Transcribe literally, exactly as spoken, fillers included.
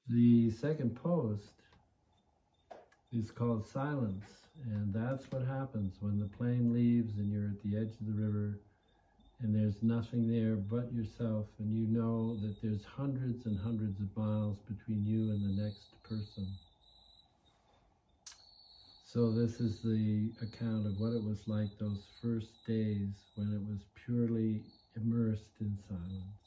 The second post is called Silence, and that's what happens when the plane leaves and you're at the edge of the river and there's nothing there but yourself, and you know that there's hundreds and hundreds of miles between you and the next person. So this is the account of what it was like those first days when it was purely immersed in silence.